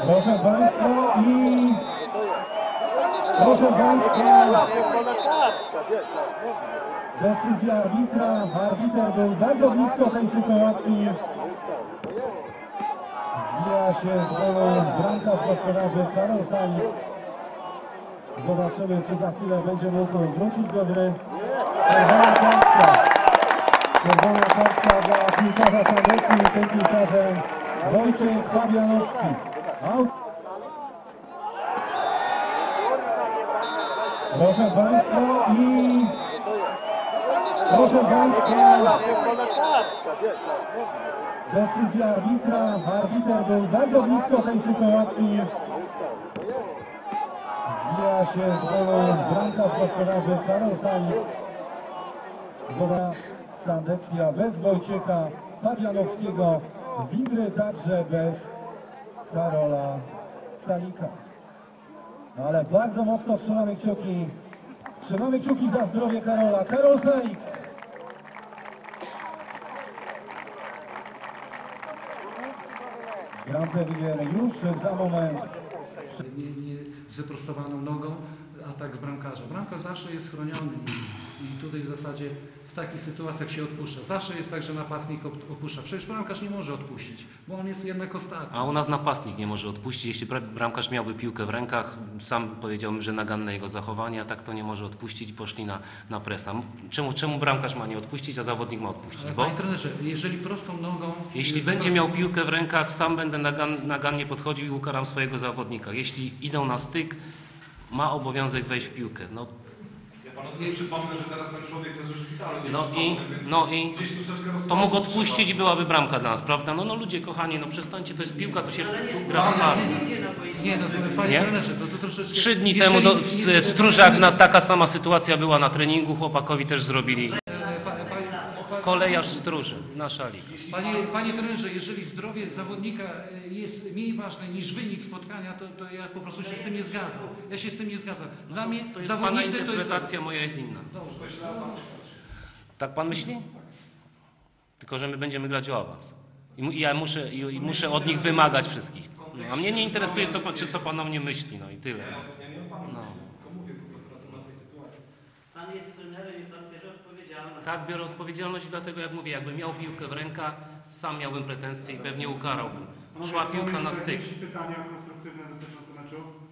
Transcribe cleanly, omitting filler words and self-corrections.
Proszę Państwa decyzja arbitra. Arbiter był bardzo blisko tej sytuacji. Zbija się z golą bramkarz gospodarzy Karol Salik. Zobaczymy, czy za chwilę będzie mógł wrócić do gry. Czerwona kartka. Czerwona kartka dla piłkarza Sandecji, tym piłkarzem Wojciech Fabianowski. Out. Proszę Państwa decyzja arbitra. Arbiter był bardzo blisko tej sytuacji. Zbija się z golą bramkarz gospodarzy Karol Salik. Sandecja bez Wojciecha Fabianowskiego, Widry także bez Karola Salika. No ale bardzo mocno trzymamy kciuki. Trzymamy kciuki za zdrowie Karola. Karol Salik. Bramce Wigier już za moment. Nie z wyprostowaną nogą, atak z bramkarza. Bramkarz zawsze jest chroniony i tutaj w zasadzie w takich sytuacjach się odpuszcza. Zawsze jest tak, że napastnik opuszcza. Przecież bramkarz nie może odpuścić, bo on jest jednak ostatni. A u nas napastnik nie może odpuścić. Jeśli bramkarz miałby piłkę w rękach, sam powiedziałbym, że naganne jego zachowanie, a tak to nie może odpuścić i poszli na presa. Czemu bramkarz ma nie odpuścić, a zawodnik ma odpuścić? Ale Bo panie trenerze, jeżeli prostą nogą... jeśli będzie miał piłkę w rękach, sam będę nagannie podchodził i ukaram swojego zawodnika. Jeśli idą na styk, ma obowiązek wejść w piłkę. No, Ja panu tutaj przypomnę, że teraz ten człowiek leży w szpitalu. no i to mógł odpuścić i byłaby bramka dla nas, prawda? No ludzie kochani, no przestańcie, to jest piłka, to się gra w sali. Nie, no panie trenerze, to troszeczkę... 3 dni temu w Stróżach taka sama sytuacja była na treningu, chłopakowi też zrobili. Kolejarz Stróży, nasza liga. Panie trenerze, jeżeli zdrowie zawodnika jest mniej ważne niż wynik spotkania, to ja po prostu się z tym nie zgadzam. Ja się z tym nie zgadzam. Dla mnie To jest zawodnicy pana to jest... interpretacja, moja jest inna. Tak pan myśli? Tylko, że my będziemy grać o awans. I ja muszę od nich wymagać wszystkich. No, a mnie nie interesuje, co pan o mnie myśli, no i tyle. No. Pan jest trenerem i pan bierze odpowiedzialność. Tak, biorę odpowiedzialność i dlatego, jak mówię, jakbym miał piłkę w rękach, sam miałbym pretensje i pewnie ukarałbym. Szła piłka na styk. Jakieś pytania konstruktywne dotyczące meczu?